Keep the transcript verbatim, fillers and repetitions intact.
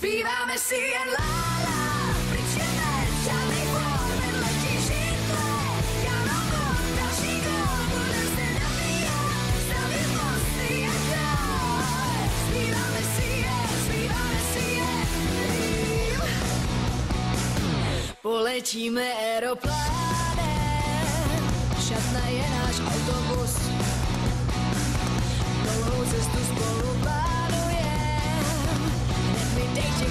Zpíváme si jen lála, pryč jdeme, žádnej formen, letí židle, Janovo, další gól, budem se nabíjet, stavit mosty jak dál. Zpíváme si jen, zpíváme si jen, poletíme aeroplánem, Šatna je náš autobus, dlouhou cestu spolu plánujem, hned mi dejte